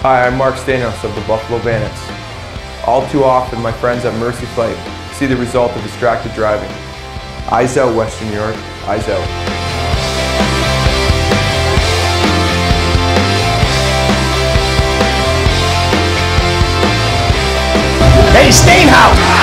Hi, I'm Mark Steenhuis of the Buffalo Bandits. All too often, my friends at Mercy Fight see the result of distracted driving. Eyes out, Western New York. Eyes out. Hey, Steenhuis!